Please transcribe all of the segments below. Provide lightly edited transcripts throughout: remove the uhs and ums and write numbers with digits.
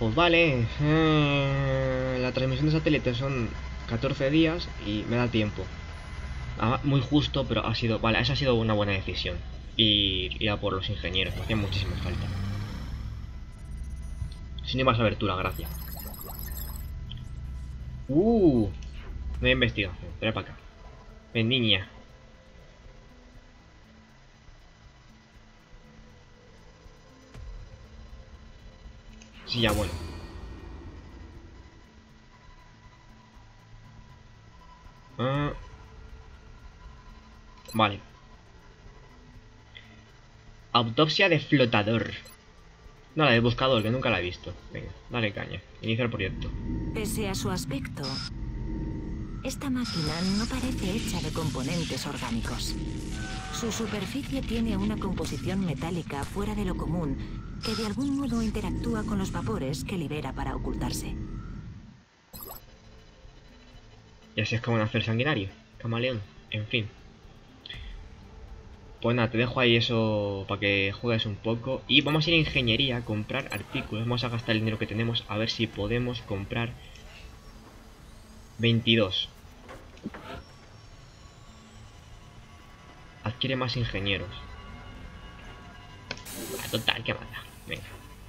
Pues vale, la transmisión de satélite son 14 días y me da tiempo. Muy justo, pero ha sido... Vale, esa ha sido una buena decisión. Y ir a por los ingenieros, me hacía muchísima falta. Si no ibas a ver tú la gracia. No hay investigación, trae para acá. Ven, niña. Sí, ya, bueno. Vale. Autopsia de flotador. No, la de buscador, que nunca la he visto. Venga, dale caña. Inicia el proyecto. Pese a su aspecto, esta máquina no parece hecha de componentes orgánicos. Su superficie tiene una composición metálica fuera de lo común que de algún modo interactúa con los vapores que libera para ocultarse. Y así es como nace el sanguinario. Camaleón. En fin. Pues nada, te dejo ahí eso para que juegues un poco. Y vamos a ir a ingeniería a comprar artículos. Vamos a gastar el dinero que tenemos a ver si podemos comprar 22. Adquiere más ingenieros. Total, que manda. Venga.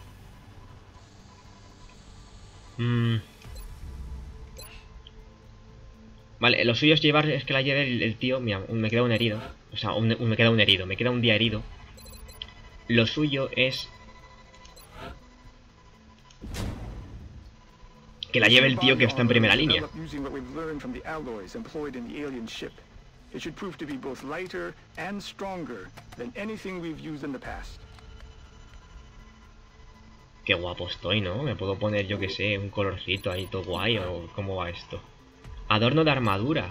Vale, lo suyo es llevar, es que la lleve el tío. Mira, me queda un herido. O sea, me queda un herido, me queda un día herido. Lo suyo es que la lleve el tío que está en primera línea. Qué guapo estoy, ¿no? Me puedo poner, yo que sé, un colorcito ahí todo guay. ¿O cómo va esto? Adorno de armadura.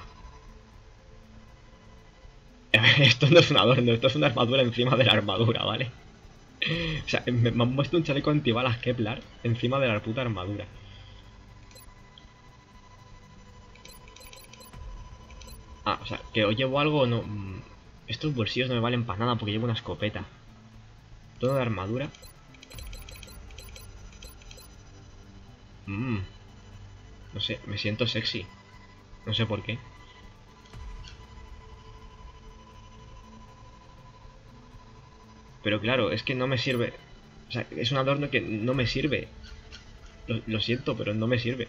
Esto no es un adorno, esto es una armadura encima de la armadura, ¿vale? O sea, me han puesto un chaleco antibalas Kevlar encima de la puta armadura. Ah, o sea, que hoy llevo algo o no. Estos bolsillos no me valen para nada porque llevo una escopeta. Todo de armadura. No sé, me siento sexy. No sé por qué. Pero claro, es que no me sirve. O sea, es un adorno que no me sirve. Lo siento, pero no me sirve.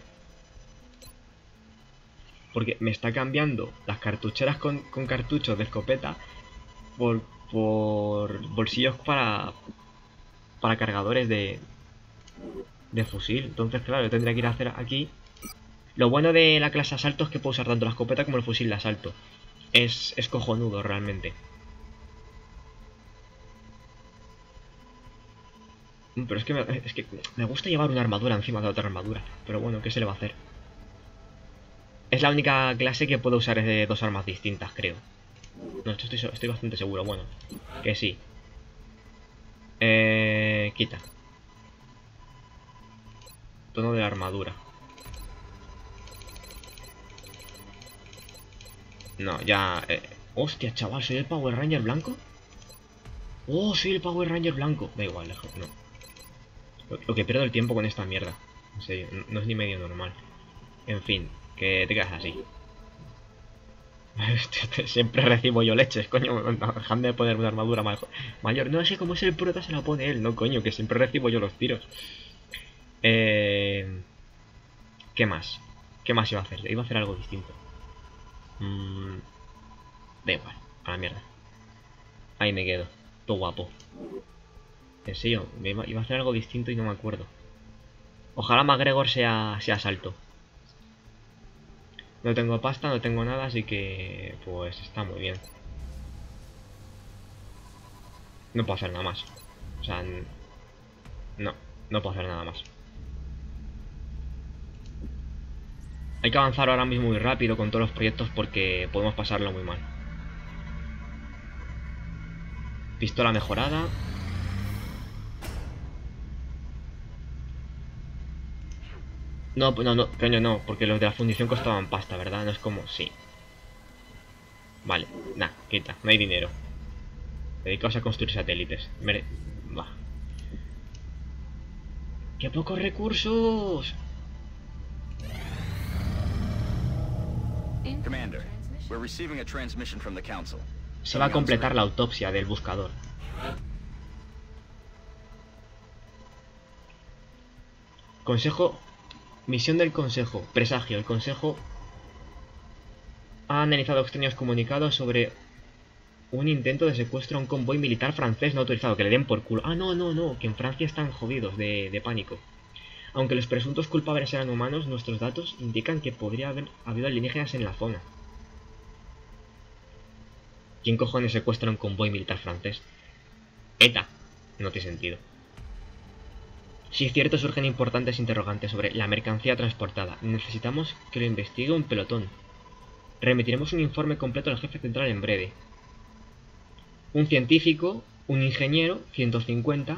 Porque me está cambiando las cartucheras con cartuchos de escopeta por bolsillos para cargadores de fusil. Entonces, claro, yo tendría que ir a hacer aquí. Lo bueno de la clase asalto es que puedo usar tanto la escopeta como el fusil de asalto. Es cojonudo realmente. Pero es que me gusta llevar una armadura encima de otra armadura. Pero bueno, ¿qué se le va a hacer? Es la única clase que puedo usar de dos armas distintas, creo. No, estoy bastante seguro. Bueno, que sí. Quita. Tono de la armadura. No, ya... Hostia, chaval, ¿soy el Power Ranger blanco? Oh, soy el Power Ranger blanco. Da igual, no. Lo que pierdo el tiempo con esta mierda. En serio, no es ni medio normal. En fin, que te quedas así. Siempre recibo yo leches, coño. Dejadme de poner una armadura mayor. No, así como es el prota se la pone él. No, coño, que siempre recibo yo los tiros. ¿Qué más? ¿Qué más iba a hacer? Iba a hacer algo distinto. Da igual, a la mierda. Ahí me quedo, todo guapo. En serio, iba a hacer algo distinto y no me acuerdo. Ojalá McGregor sea salto. No tengo pasta, no tengo nada, así que... Pues está muy bien. No puedo hacer nada más. O sea... No puedo hacer nada más. Hay que avanzar ahora mismo muy rápido con todos los proyectos porque podemos pasarlo muy mal. Pistola mejorada. No, coño, no, porque los de la fundición costaban pasta, ¿verdad? No es como... Sí. Vale, nah, quita, no hay dinero. Dedicaos a construir satélites. Va. ¡Qué pocos recursos! Commander, we're receiving a transmission from the council. Se va a completar la autopsia del buscador. Consejo. Misión del Consejo. Presagio. El Consejo ha analizado extraños comunicados sobre un intento de secuestro a un convoy militar francés no autorizado. Que le den por culo. Ah, no. Que en Francia están jodidos de pánico. Aunque los presuntos culpables eran humanos, nuestros datos indican que podría haber habido alienígenas en la zona. ¿Quién cojones secuestra un convoy militar francés? ETA. No tiene sentido. Si es cierto, surgen importantes interrogantes sobre la mercancía transportada. Necesitamos que lo investigue un pelotón. Remitiremos un informe completo al jefe central en breve. Un científico, un ingeniero, 150.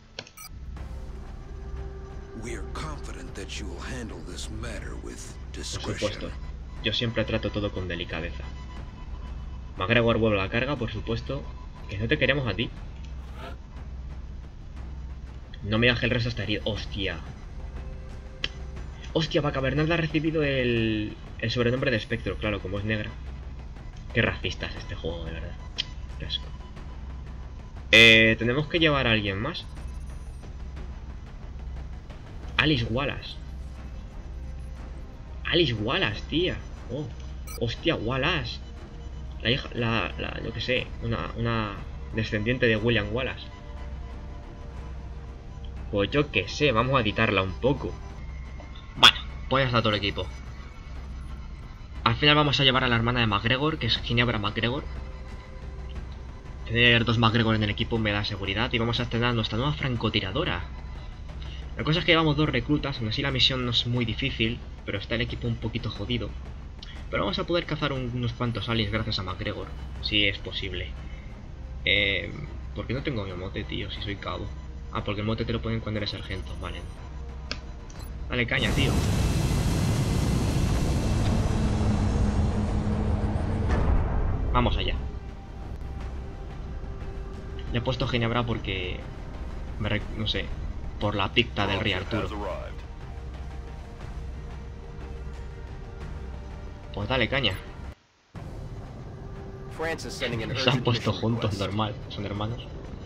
Por supuesto, yo siempre trato todo con delicadeza. MacGregor vuelve a la carga, por supuesto. Que no te queremos a ti. No me deje el resto hasta herido. Hostia. Hostia, Bacabernal ha recibido el sobrenombre de espectro, claro, como es negra. Qué racista es este juego, de verdad. Qué asco. Tenemos que llevar a alguien más. Alice Wallace. Alice Wallace, tía. Oh, hostia, Wallace. La hija, yo que sé, una descendiente de William Wallace. Pues yo que sé, vamos a editarla un poco. Bueno, pues ya está todo el equipo. Al final vamos a llevar a la hermana de MacGregor, que es Ginebra MacGregor. Tener dos MacGregor en el equipo me da seguridad. Y vamos a estrenar nuestra nueva francotiradora. La cosa es que llevamos dos reclutas, aún así la misión no es muy difícil, pero está el equipo un poquito jodido. Pero vamos a poder cazar unos cuantos aliens gracias a MacGregor, si es posible. ¿Por qué no tengo mi mote, tío, si soy cabo? Ah, porque el mote te lo ponen cuando eres sargento, vale. Dale caña, tío. Vamos allá. Le he puesto Ginebra porque... no sé, por la picta del rey Arturo. Pues dale caña. Se han puesto juntos, normal, son hermanos.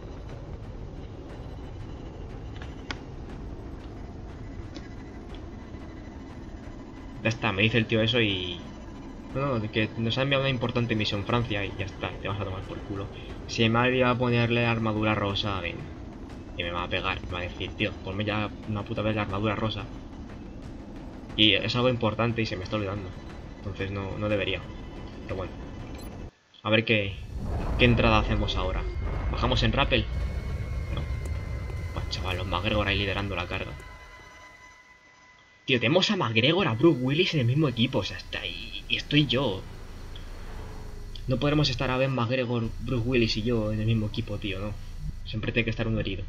Ya está, me dice el tío eso y... No, que nos ha enviado una importante misión Francia y ya está, te vas a tomar por culo. Si me ha a ponerle armadura rosa, ven. Y me va a pegar, me va a decir, tío, ponme ya una puta vez la armadura rosa. Y es algo importante y se me está olvidando. Entonces no debería. Pero bueno. A ver qué entrada hacemos ahora. ¿Bajamos en rappel? No. Pues chaval, los MacGregor ahí liderando la carga. Tío, tenemos a MacGregor, a Bruce Willis en el mismo equipo. O sea, está ahí. Y estoy yo. No podremos estar a ver MacGregor, Bruce Willis y yo en el mismo equipo, tío, ¿no? Siempre tiene que estar uno herido.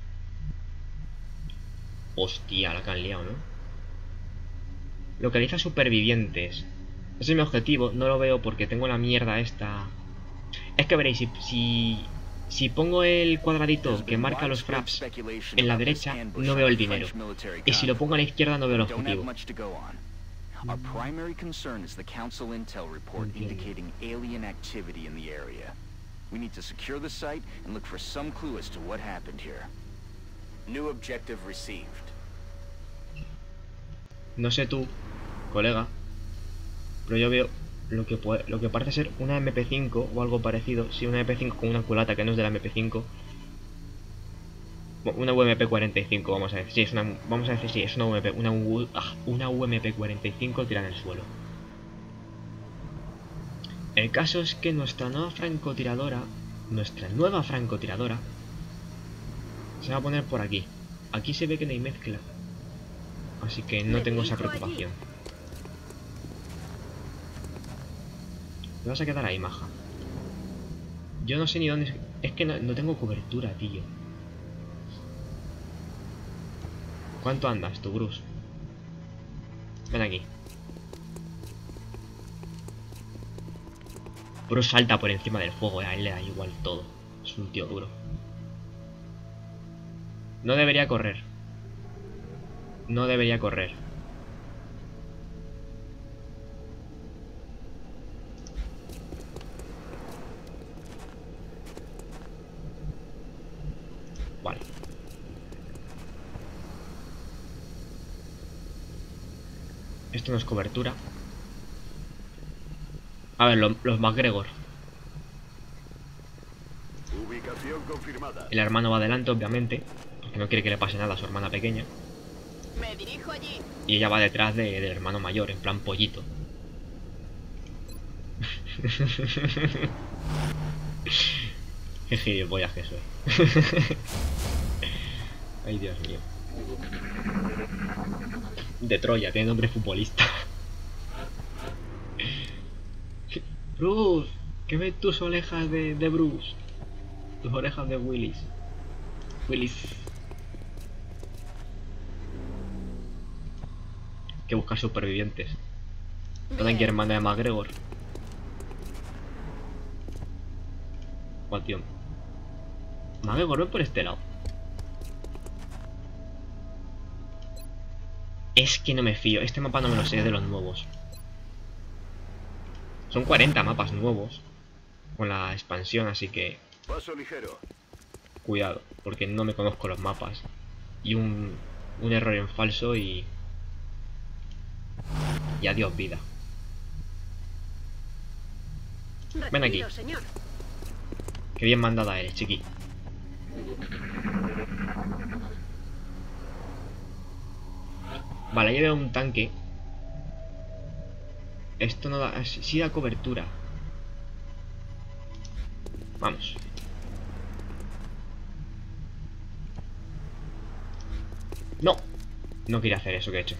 Hostia, la que han liado, ¿no? Localiza supervivientes. Ese es mi objetivo. No lo veo porque tengo la mierda esta. Es que veréis, si pongo el cuadradito que marca los fraps en la derecha, no veo el dinero. Y si lo pongo a la izquierda, no veo el objetivo. Our primary concern is the Council Intel report indicating alien activity in the area. We need to secure the site and look for some clue as to what happened here. New objective received. No sé tú, colega, pero yo veo lo que parece ser una MP5 o algo parecido. Sí, una MP5 con una culata que no es de la MP5. Una UMP-45, vamos a decir. Sí, vamos a decir, sí, es una UMP-45 tirada en el suelo. El caso es que nuestra nueva francotiradora, se va a poner por aquí. Aquí se ve que no hay mezcla, así que no tengo esa preocupación. Te vas a quedar ahí, maja. Yo no sé ni dónde... Es que no tengo cobertura, tío. ¿Cuánto andas tú, Bruce? Ven aquí. Bruce salta por encima del fuego, a él le da igual todo. Es un tío duro. No debería correr. No debería correr. Vale. Esto no es cobertura. A ver, los MacGregor. Ubicación confirmada. El hermano va adelante, obviamente, porque no quiere que le pase nada a su hermana pequeña. Me dirijo allí. Y ella va detrás del hermano mayor, en plan pollito. Qué gilipollas que soy. Ay, Dios mío. De Troya, tiene nombre futbolista. Bruce, ¿qué ven tus orejas de Bruce? Tus orejas de Willis. Willis. Hay que buscar supervivientes. ¿Dónde hay hermana de MacGregor? Oh, tío. MacGregor, ven por este lado. Es que no me fío. Este mapa no me lo sé, de los nuevos. Son 40 mapas nuevos con la expansión, así que Paso ligero. cuidado, porque no me conozco los mapas. Y un error en falso y adiós vida. Ven aquí. Recibido, señor. Qué bien mandada eres, chiqui. Vale, ahí veo un tanque. Esto no da... sí da cobertura. Vamos. No. No quería hacer eso que he hecho.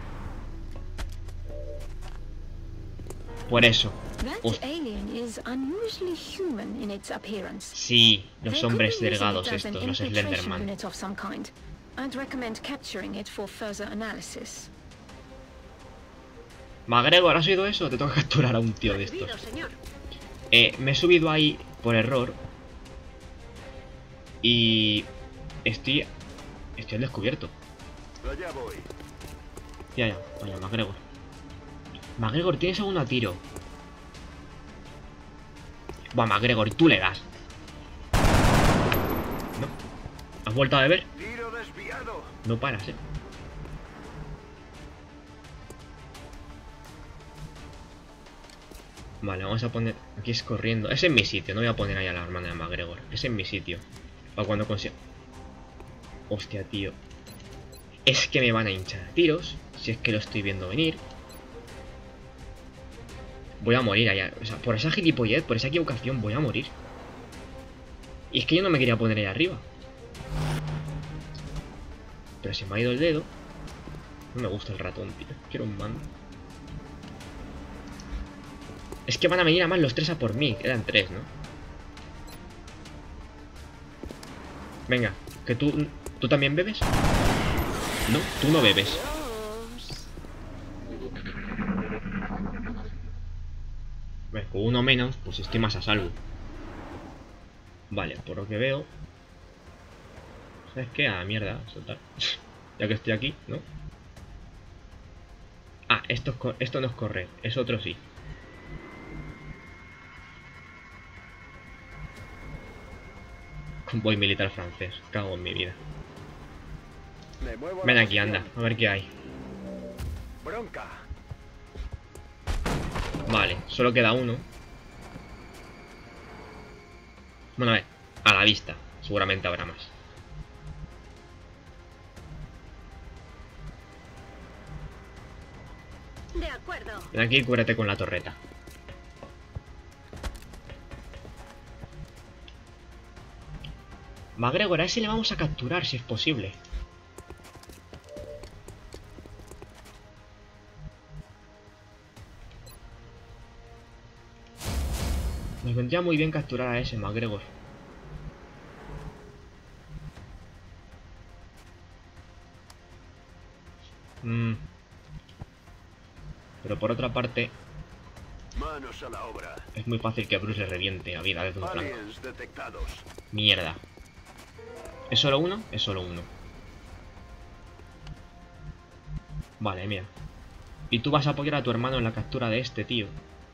Por eso. That alien is unusually human in its appearance. Sí, los They hombres could be using delgados it as an estos, los infiltration Slenderman. unit of some kind. I'd recommend capturing it for further analysis. MacGregor, ¿has oído eso? Te tengo que capturar a un tío de estos. Recibido, señor. Me he subido ahí por error. Y... Estoy al descubierto. Allá voy. Ya, vaya, MacGregor. MacGregor, tienes a uno a tiro. Buah, MacGregor, tú le das. No. ¿Has vuelto a beber? Tiro desviado. No paras, Vale, vamos a poner... Aquí es corriendo. Es en mi sitio, no voy a poner ahí a la hermana de MacGregor. Es en mi sitio. Para cuando consiga... Hostia, tío. Es que me van a hinchar a tiros. Si es que lo estoy viendo venir. Voy a morir allá. O sea, por esa gilipollez, por esa equivocación, voy a morir. Y es que yo no me quería poner ahí arriba. Pero se me ha ido el dedo. No me gusta el ratón, tío. Quiero un mando. Es que van a venir a más los tres a por mí. Eran tres, ¿no? Venga, que tú también bebes. No, tú no bebes. Bueno, con uno menos, pues estoy más a salvo. Vale, por lo que veo... ¿Sabes qué? A la mierda, soltar. Ya que estoy aquí, ¿no? Ah, esto no es correr, es otro sí. Convoy militar francés, cago en mi vida. Me muevo a Ven la aquí, anda, a ver qué hay. Bronca. Vale, solo queda uno. Bueno, a ver, a la vista. Seguramente habrá más. De acuerdo. Ven aquí y cúbrete con la torreta. MacGregor, a ese le vamos a capturar si es posible. Nos vendría muy bien capturar a ese MacGregor. Pero por otra parte, Manos a la obra. es muy fácil que Bruce le reviente la vida desde un flanco. Aliens detectados. Mierda. ¿Es solo uno? Es solo uno. Vale, mira. Y tú vas a apoyar a tu hermano en la captura de este, tío.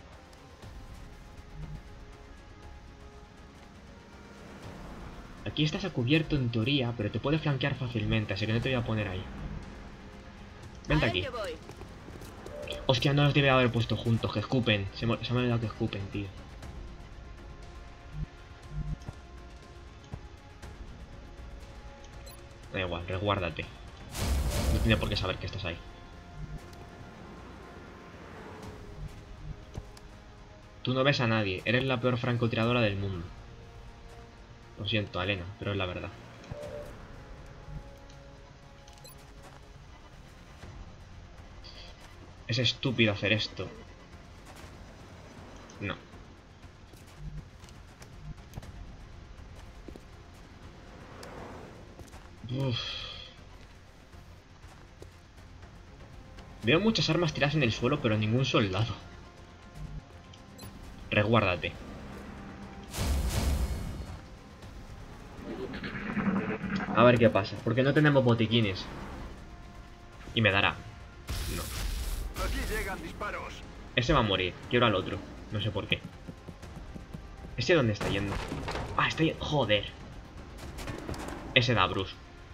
Aquí estás a cubierto en teoría, pero te puede flanquear fácilmente, así que no te voy a poner ahí. Vente A aquí. ello voy. Hostia, no los debe haber puesto juntos, que escupen. Se me ha olvidado que escupen, tío. Da igual, resguárdate. No tiene por qué saber que estás ahí. Tú no ves a nadie, eres la peor francotiradora del mundo. Lo siento, Elena, pero es la verdad. Es estúpido hacer esto. No. Uf. Veo muchas armas tiradas en el suelo, pero ningún soldado. Resguárdate. A ver qué pasa, porque no tenemos botiquines. Y me dará. No. Aquí llegan disparos. Ese va a morir, quiero al otro. No sé por qué. ¿Ese dónde está yendo? Ah, está yendo. Joder. Ese da Bruce.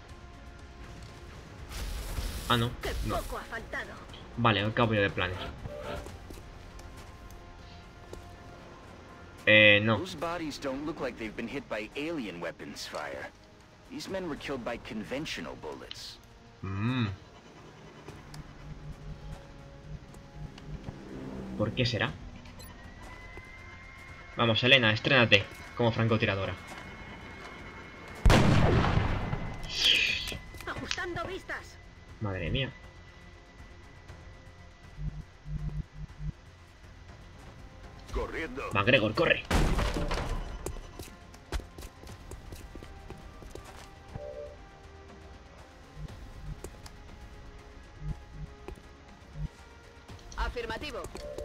Ah, no. ¡Qué No. poco ha faltado! Vale, cambio de planes. No. Those bodies don't look like they've been hit by alien weapons fire. These men were killed by conventional bullets. ¿Por qué será? Vamos, Elena, estrénate como francotiradora. ¡Ajustando vistas! Madre mía. Corriendo. MacGregor, corre. Afirmativo.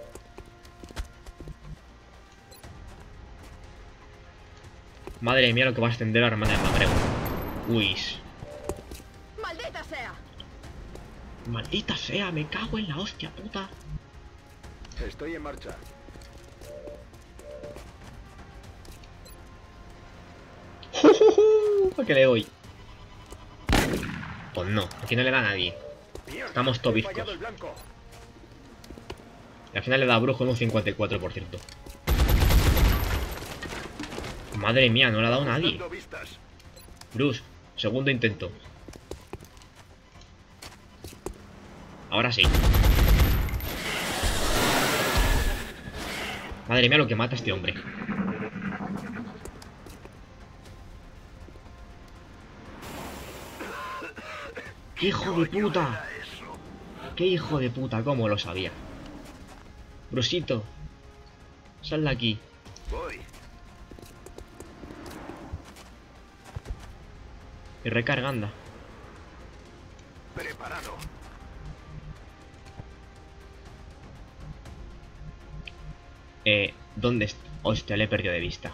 Madre mía lo que va a extender la hermana de MacGregor. Uy. ¡Maldita sea! Maldita sea, me cago en la hostia puta. Estoy en marcha. ¿Por qué le doy? Pues no, aquí no le da a nadie. Mierda, Estamos he tobiscos. fallado el blanco. Y al final le da a Bruce con un 54%. Madre mía, no le ha dado a nadie. Ajustando vistas. Bruce, segundo intento. Ahora sí. Madre mía lo que mata este hombre. ¡Qué hijo de puta! ¡Qué hijo de puta! ¿Cómo lo sabía? Brusito, sal de aquí. Voy. Y recarga, anda. Preparado. ¿Dónde está? Hostia, le he perdido de vista.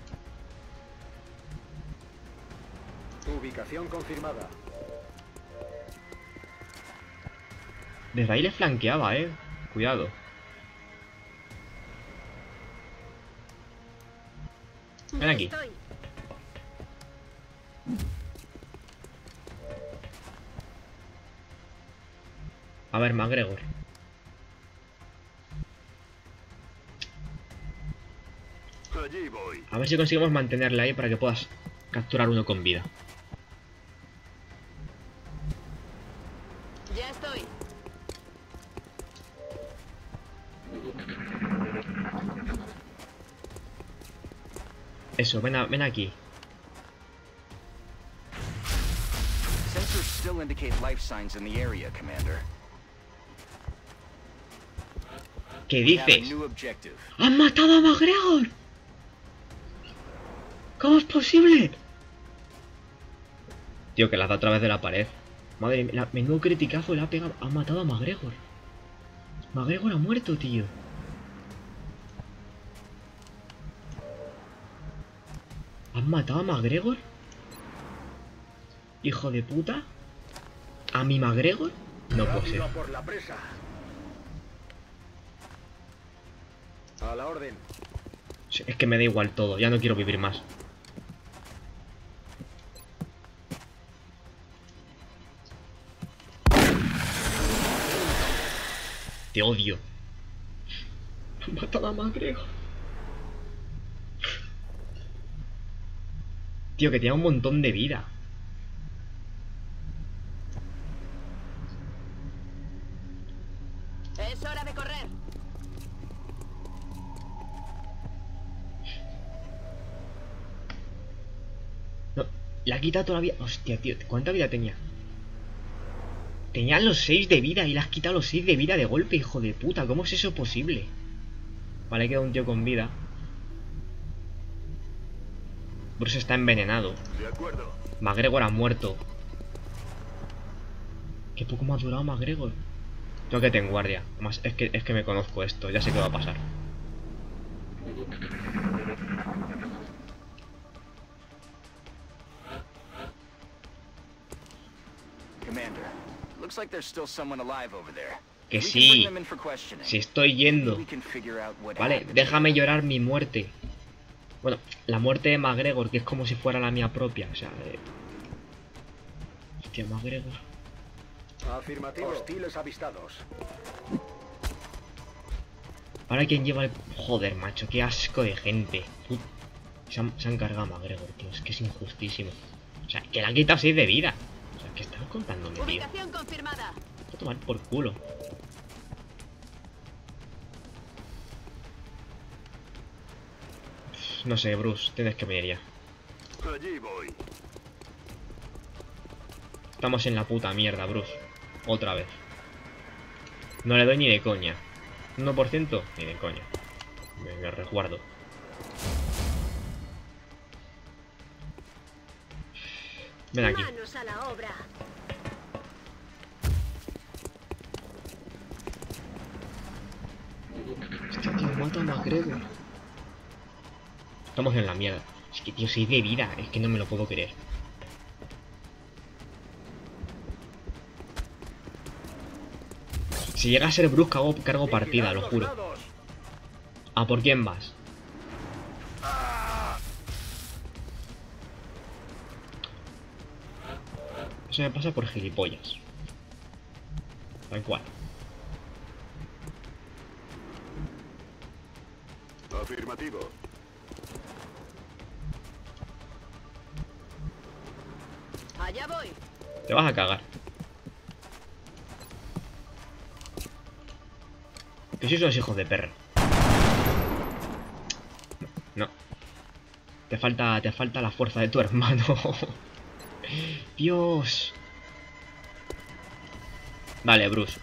Ubicación confirmada. Desde ahí le flanqueaba, Cuidado. Ven aquí. Estoy. A ver, MacGregor. Allí voy. A ver si conseguimos mantenerle ahí para que puedas capturar uno con vida. Ya estoy. Eso, ven aquí. Sensors still indicate life signs in the area, Commander. ¿Qué We have a dices? new objective. ¡Han matado a MacGregor! ¿Cómo es posible? Tío, que la da a través de la pared. Madre mía, menudo criticazo le ha pegado. Ha matado a MacGregor. MacGregor ha muerto, tío. ¿Han matado a MacGregor? Hijo de puta. ¿A mi MacGregor? No puede Rápido ser. a por la presa. A la orden. Es que me da igual todo, ya no quiero vivir más. Te odio. Mata a MacGregor. Tío, que tenía un montón de vida. Es hora de correr. No, le ha quitado toda la vida. Hostia, tío, ¿cuánta vida tenía? Tenía los 6 de vida y le has quitado los 6 de vida de golpe, hijo de puta. ¿Cómo es eso posible? Vale, queda un tío con vida. Bruce está envenenado. De acuerdo. MacGregor ha muerto. Qué poco me ha durado MacGregor. Tengo que tener guardia. Además, es que me conozco esto. Ya sé qué va a pasar. Commander, looks like there's still someone alive over there. Que We can sí. bring them in for questioning. Si estoy yendo. We can figure out what Vale, happened. déjame llorar mi muerte. Bueno, la muerte de MacGregor, que es como si fuera la mía propia. O sea, hostia, MacGregor. Afirmativo. Hostiles avistados. Ahora quién lleva el... Joder, macho, qué asco de gente. Se han cargado a MacGregor, tío. Es que es injustísimo. O sea, que le han quitado 6 de vida. O sea, ¿qué estás contándome, tío? Ubicación confirmada. Voy a tomar por culo. No sé, Bruce, tienes que venir ya. Allí voy. Estamos en la puta mierda, Bruce. Otra vez. No le doy ni de coña. 1% ni de coña. Me resguardo. Ven aquí. Manos a la obra. Hostia, tío, mata a MacGregor. Estamos en la mierda. Es que, tío, 6 de vida. Es que no me lo puedo creer. Si llega a ser Bruce, cargo partida, lo juro. ¿A por quién vas? Eso me pasa por gilipollas. Tal cual. Afirmativo. Allá voy. Te vas a cagar. Que sois unos hijos de perra. No. Te falta la fuerza de tu hermano. Dios. Vale, Bruce.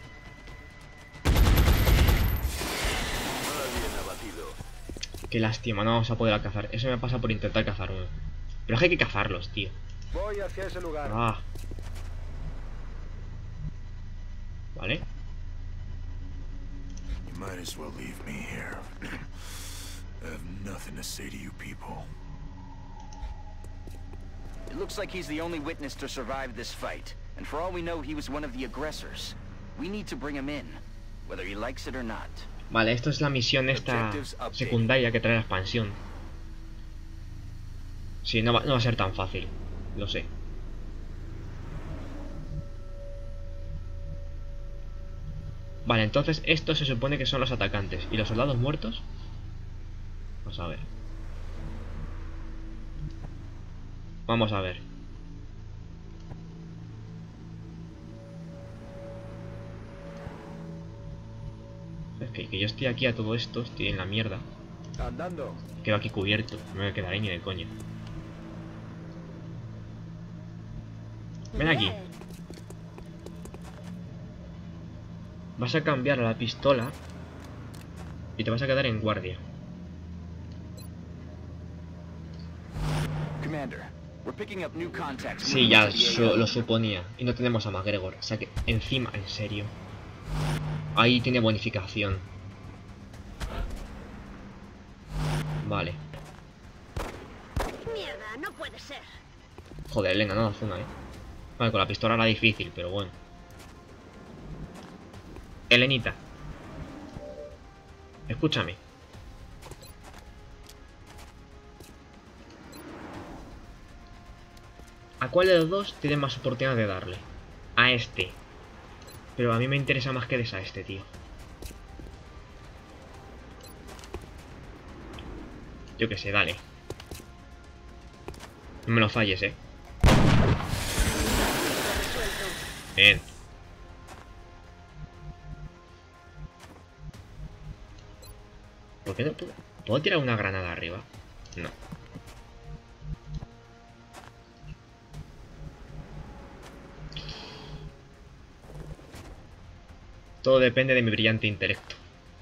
Alguien abatido. Qué lástima, no vamos a poder cazar. Eso me pasa por intentar cazar uno. Pero es que hay que cazarlos, tío. Voy hacia ese lugar. Ah. Vale. You might as well leave me here. I have nothing to say to you people. It looks like he's the only witness to survive this fight. And for all we know, he was one of the aggressors. We need to bring him in, whether he likes it or not. Vale, esto es la misión esta secundaria que trae la expansión. Sí, no va a ser tan fácil. Lo sé. Vale, entonces estos se supone que son los atacantes. ¿Y los soldados muertos? Vamos a ver. Vamos a ver. Es que yo estoy aquí a todo esto, estoy en la mierda. Andando. Quedo aquí cubierto, no me quedaré ni de coña. Ven aquí. Vas a cambiar a la pistola y te vas a quedar en guardia. Commander, we're picking up new contacts. Sí, ya lo suponía. Y no tenemos a MacGregor. O sea que encima, en serio. Ahí tiene bonificación. Vale. Mierda, no puede ser. Joder, Elena, no da zona, Vale, con la pistola era difícil, pero bueno. Elenita. Escúchame. ¿A cuál de los dos tienes más oportunidad de darle? A este. Pero a mí me interesa más que des a este, tío. Yo qué sé, dale. No me lo falles, Bien. ¿Por qué no puedo? ¿Puedo tirar una granada arriba? No. Todo depende de mi brillante intelecto.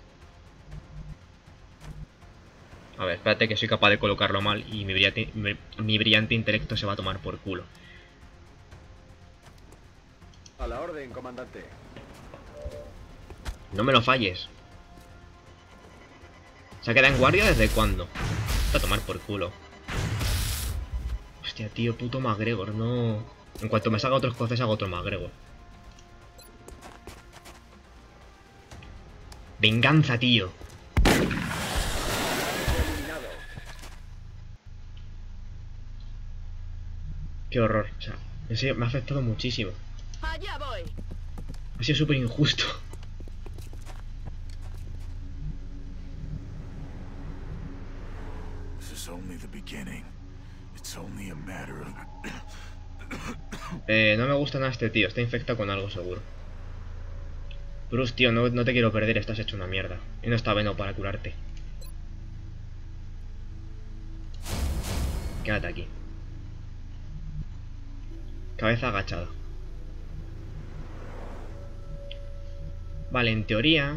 A ver, espérate que soy capaz de colocarlo mal y mi brillante intelecto se va a tomar por culo. A la orden, comandante. No me lo falles. ¿Se ha quedado en guardia desde cuándo? Va a tomar por culo. Hostia, tío, puto MacGregor, no. En cuanto me salga otro escocés, hago otro MacGregor. Venganza, tío. Eliminado. Qué horror. O sea, en serio, me ha afectado muchísimo. Allá voy. Ha sido súper injusto. This is only the beginning. It's only a matter of... No me gusta nada este tío. Está infectado con algo seguro. Bruce, tío, no te quiero perder. Estás hecho una mierda. Y no está veno para curarte. Quédate aquí. Cabeza agachada. Vale, en teoría...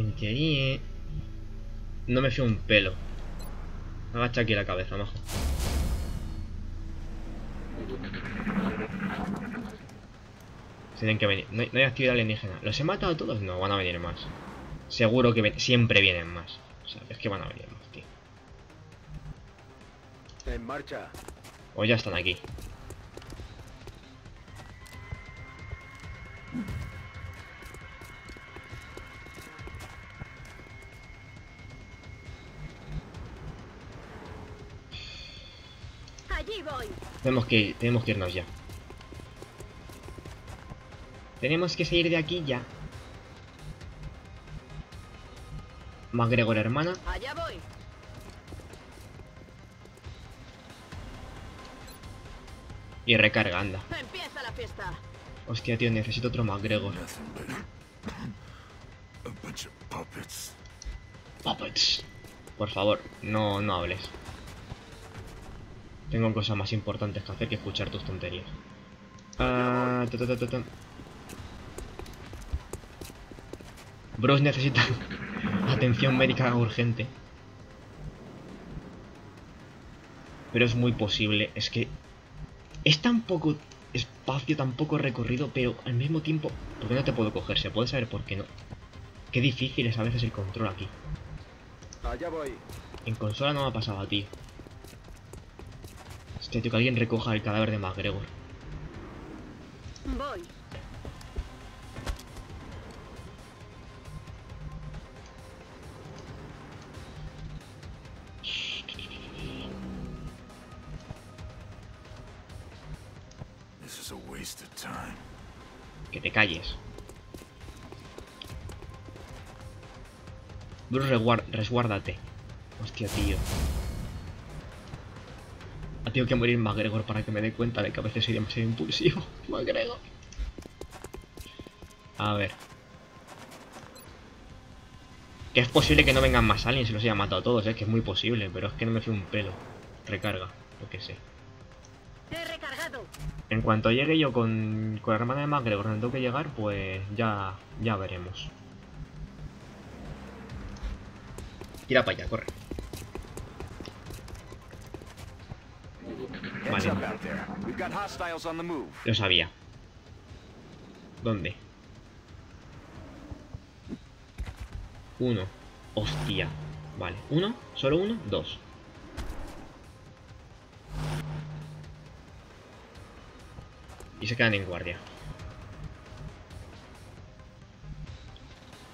No me fío un pelo. Agacha aquí la cabeza, majo. Tienen que venir. No hay actividad alienígena. ¿Los he matado a todos? No, van a venir más. Seguro que siempre vienen más. O sea, es que van a venir más, tío. En marcha. O ya están aquí. Allí voy. Tenemos que irnos ya. Tenemos que salir de aquí ya. MacGregor, hermana. Allá voy. Y recarga, anda. Empieza la fiesta. Hostia, tío, necesito otro MacGregor. Nothing but a bunch of puppets. Puppets. Por favor, no hables. Tengo cosas más importantes que hacer que escuchar tus tonterías. Bruce necesita atención médica urgente. Pero es muy posible. Es que es tan poco espacio, tan poco recorrido, pero al mismo tiempo... ¿Por qué no te puedo coger? ¿Se puede saber por qué no? Qué difícil es a veces el control aquí. Allá voy. En consola no me ha pasado, tío. Hostia, tío, que alguien recoja el cadáver de MacGregor. Voy. This is a waste of time. Que te calles. Bruce, resguárdate. Hostia, tío. Ha tenido que morir MacGregor para que me dé cuenta de que a veces soy demasiado impulsivo. MacGregor. A ver. Que es posible que no vengan más aliens y los haya matado a todos, que es muy posible, pero es que no me fío un pelo. Recarga, lo que sé. He recargado. En cuanto llegue yo con la hermana de MacGregor donde tengo que llegar, pues ya veremos. Tira para allá, corre. Heads Vale. up out there. We've got hostiles on the move. Lo sabía. ¿Dónde? Uno. Hostia. Vale. ¿Uno? ¿Solo uno? Dos. Y se quedan en guardia.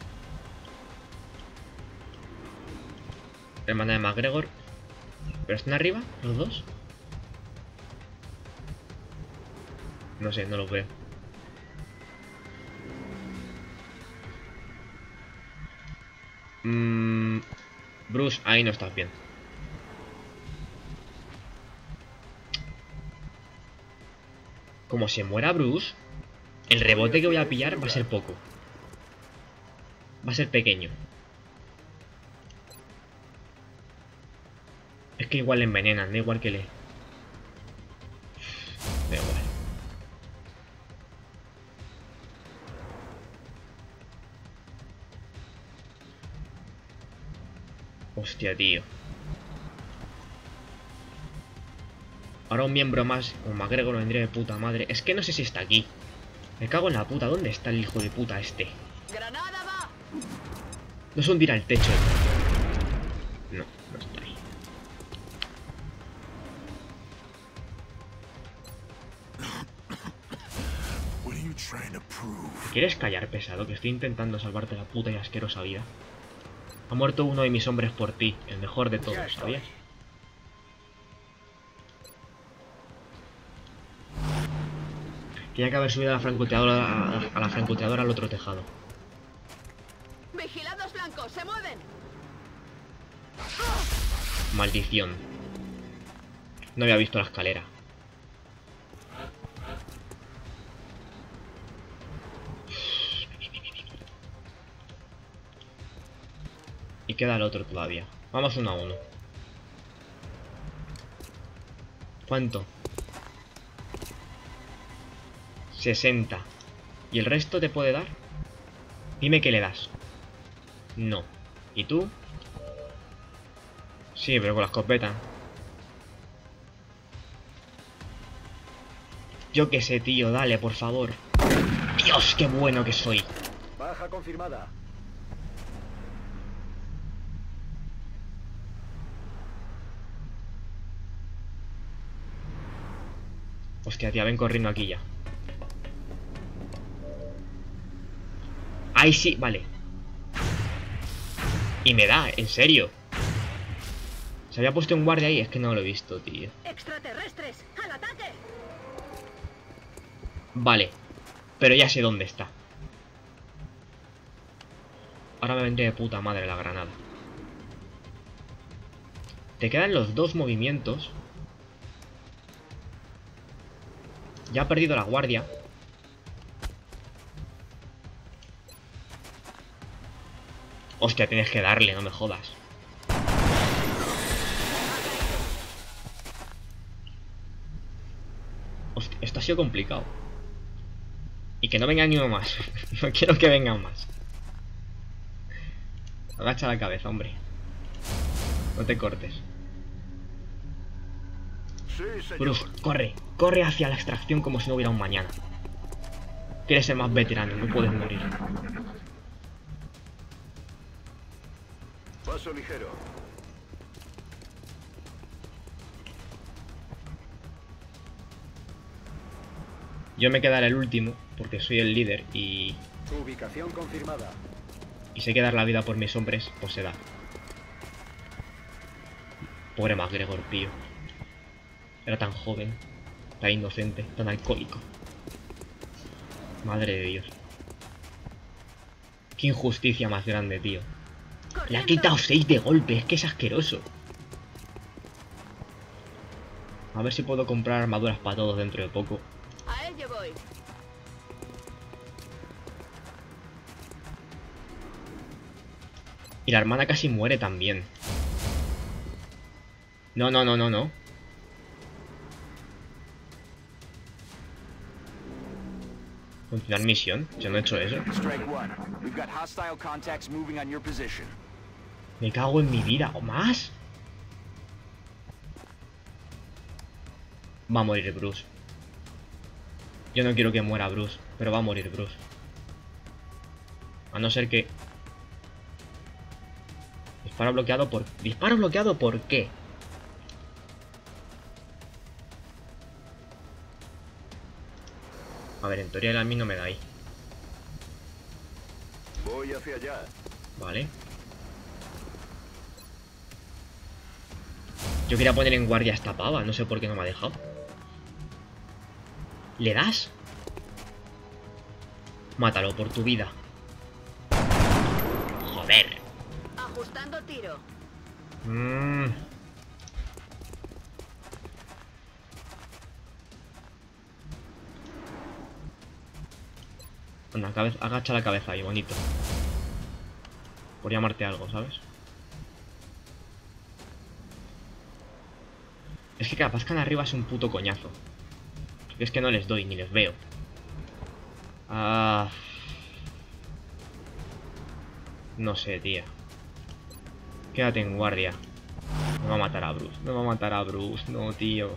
Hermana de McGregor. ¿Pero están arriba los dos? No sé, no los veo. Bruce, ahí no estás bien. Como se muera Bruce, el rebote que voy a pillar va a ser poco. Va a ser pequeño. Es que igual le envenenan, da igual que le... Da igual. Hostia, tío. Ahora un miembro más, como McGregor, lo vendría de puta madre. Es que no sé si está aquí. Me cago en la puta. ¿Dónde está el hijo de puta este? ¡Granada va! No se hundirá el techo. No, no está ahí. What are you trying to prove? ¿Quieres callar, pesado? Que estoy intentando salvarte la puta y asquerosa vida. Ha muerto uno de mis hombres por ti, el mejor de todos, ¿sabías? Tenía que haber subido a la francotiradora al otro tejado. ¡Vigilados blancos! ¡Se mueven! Maldición. No había visto la escalera. Y queda el otro todavía. Vamos 1 a 1. ¿Cuánto? 60. ¿Y el resto te puede dar? Dime que le das. No. ¿Y tú? Sí, pero con la escopeta. Yo qué sé, tío. Dale, por favor. Dios, qué bueno que soy. Baja confirmada. Hostia, tía, ven corriendo aquí ya. Ahí sí, vale. Y me da, en serio. Se había puesto un guardia ahí, es que no lo he visto, tío. ¡Extraterrestres! ¡Al ataque! Vale, pero ya sé dónde está. Ahora me vendría de puta madre la granada. Te quedan los 2 movimientos. Ya ha perdido la guardia. Hostia, tienes que darle, no me jodas. Hostia, esto ha sido complicado. Y que no venga ni uno más. No quiero que vengan más. Agacha la cabeza, hombre. No te cortes. Sí, señor. Bruce, corre. Corre hacia la extracción como si no hubiera un mañana. Quieres ser más veterano, no puedes morir. Paso ligero. Yo me quedaré el último, porque soy el líder y Ubicación confirmada. sé que dar la vida por mis hombres, pues se da. Pobre McGregor, tío. Era tan joven, tan inocente, tan alcohólico. Madre de Dios. Qué injusticia más grande, tío. Le ha quitado 6 de golpe, es que es asqueroso. A ver si puedo comprar armaduras para todos dentro de poco. A ello voy. Y la hermana casi muere también. No, no, no, no, no. Continuar misión. Yo no he hecho eso. Strike one. We've got hostile contacts moving on your position. Me cago en mi vida. ¿O más? Va a morir Bruce. Yo no quiero que muera Bruce, pero va a morir Bruce. A no ser que... Disparo bloqueado por... ¿Disparo bloqueado por qué? A ver, en teoría a mí no me da ahí. Voy hacia allá. Vale. Yo quería poner en guardia a esta pava, no sé por qué no me ha dejado. ¿Le das? Mátalo por tu vida. Joder. Ajustando tiro. Anda, agacha la cabeza ahí, bonito. Por llamarte algo, ¿sabes? Es que capaz que arriba es un puto coñazo. Es que no les doy, ni les veo. Ah... No sé, tía. Quédate en guardia. Me va a matar a Bruce. Me va a matar a Bruce. No, tío.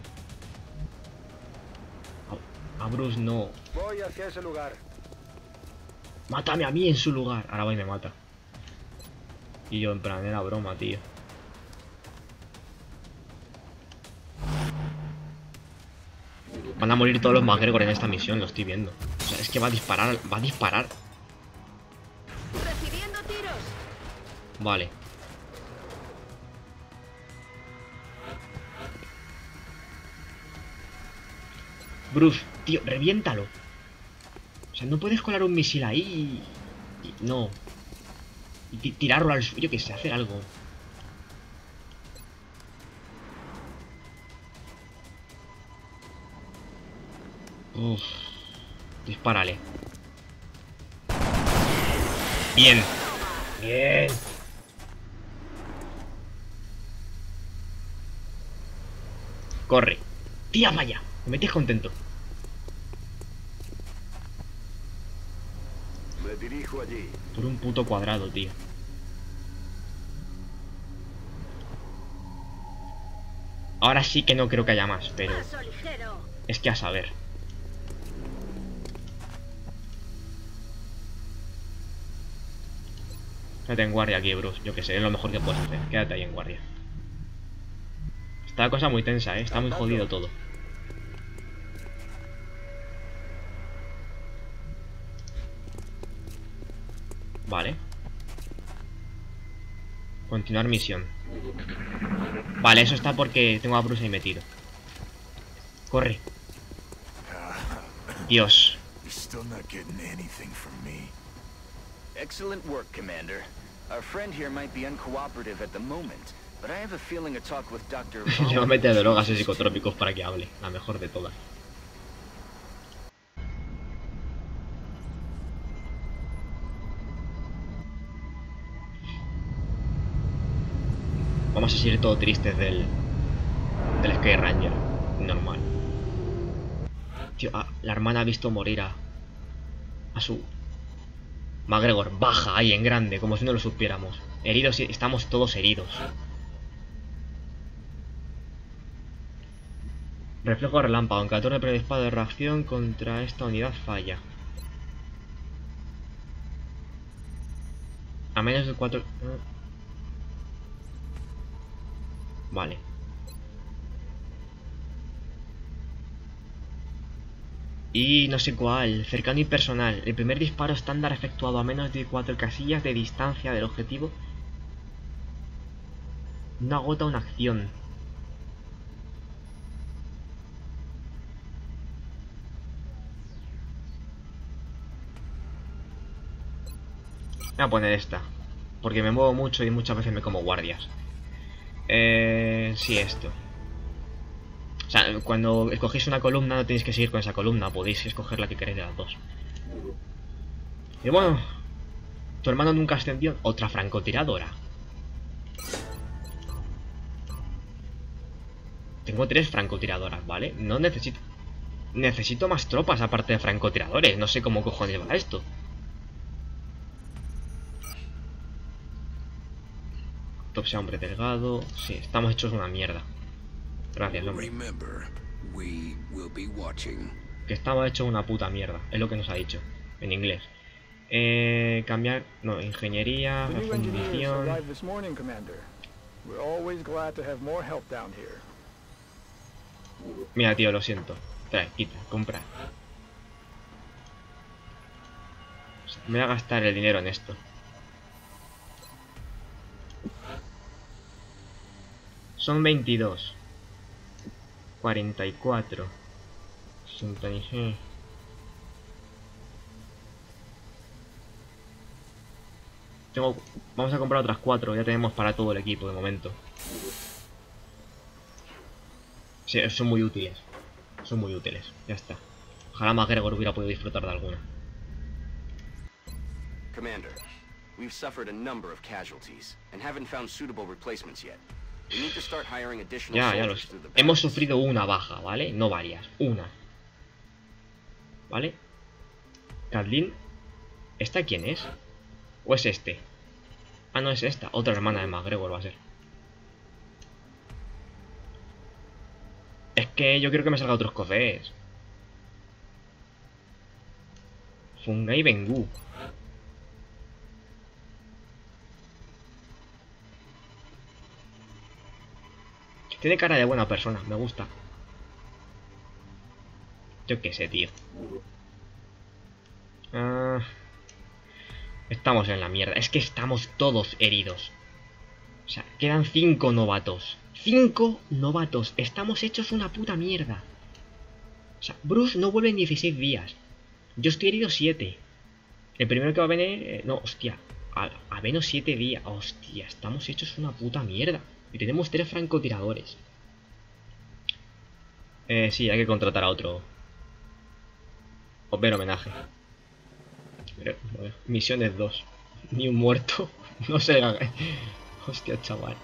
A Bruce no. Voy hacia ese lugar. Mátame a mí en su lugar. Ahora va y me mata. Y yo en plan, era broma, tío. Van a morir todos los McGregor en esta misión, lo estoy viendo. O sea, es que va a disparar, va a disparar. Recibiendo tiros. Vale. Bruce, tío, reviéntalo. O sea, no puedes colar un misil ahí no. Y tirarlo al suyo, que sé, hacer algo. Uff. Dispárale. Bien. Bien. Corre. Tía, vaya. Me metes contento. Me dirijo allí. Por un puto cuadrado, tío. Ahora sí que no creo que haya más, pero... Paso ligero. Es que a saber. Quédate en guardia aquí, Bruce. Yo que sé, es lo mejor que puedes hacer. Quédate ahí en guardia. Está la cosa muy tensa, ¿eh? Está muy jodido todo. Vale. Continuar misión. Vale, eso está porque tengo a Bruce ahí metido. Corre. Dios. You're still not getting anything from me. Excellent work, Commander. Our friend here might be uncooperative at the moment, but I have a feeling a talk with Dr. Le va a meter drogas y psicotrópicos para que hable. La mejor de todas. Vamos a seguir todo tristes del Sky Ranger. Normal. Tío, la hermana ha visto morir a su McGregor. Baja ahí en grande, como si no lo supiéramos. Heridos, estamos todos heridos. Reflejo relámpago. Aunque el turno de disparo de reacción contra esta unidad falla. A menos de 4... Vale. Y no sé cuál. Cercano y personal. El primer disparo estándar efectuado a menos de 4 casillas de distancia del objetivo no agota una acción. Voy a poner esta. Porque me muevo mucho y muchas veces me como guardias. Sí, esto. O sea, cuando escogéis una columna no tenéis que seguir con esa columna. Podéis escoger la que queréis de las dos. Y bueno, tu hermano nunca ascendió. Otra francotiradora. Tengo 3 francotiradoras, ¿vale? No necesito... Necesito más tropas aparte de francotiradores. No sé cómo cojones va esto. Top sea hombre delgado. Sí, estamos hechos una mierda. Gracias, hombre. Que estamos hechos una puta mierda. Es lo que nos ha dicho. En inglés. Cambiar... No, ingeniería, fundición... Mira, tío, lo siento. Trae, quita, compra. Me voy a gastar el dinero en esto. Son 22. 44. 66. Vamos a comprar otras 4. Ya tenemos para todo el equipo de momento. Sí, son muy útiles. Son muy útiles. Ya está. Ojalá MacGregor hubiera podido disfrutar de alguna. Commander, we've suffered a number of casualties and haven't found suitable replacements yet. We need to start hiring additional Ya lo soldiers sé. through the Hemos barracks. sufrido una baja, ¿vale? No varias. Una. ¿Vale? Kathleen. ¿Esta quién es? ¿O es este? Ah, no, es esta. Otra hermana de MacGregor va a ser. Es que yo quiero que me salga otros cofés. Fungai Bengu. Tiene cara de buena persona, me gusta. Yo qué sé, tío. Estamos en la mierda. Es que estamos todos heridos. O sea, quedan 5 novatos. 5 novatos. Estamos hechos una puta mierda. O sea, Bruce no vuelve en 16 días. Yo estoy herido 7. El primero que va a venir... no, hostia. A menos 7 días. Hostia, estamos hechos una puta mierda. Y tenemos 3 francotiradores. Sí, hay que contratar a otro. O ver homenaje. Pero, bueno, misiones 2. Ni un muerto. No sé. Hostia, chaval.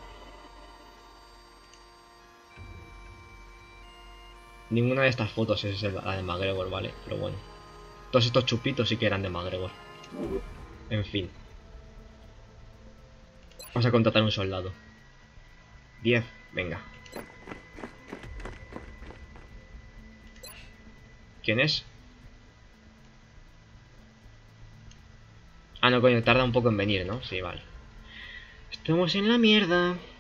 Ninguna de estas fotos es la de MacGregor, ¿vale? Pero bueno. Todos estos chupitos sí que eran de MacGregor. En fin. Vamos a contratar un soldado. 10, venga. ¿Quién es? Ah, no, coño, tarda un poco en venir, ¿no? Sí, vale. Estamos en la mierda.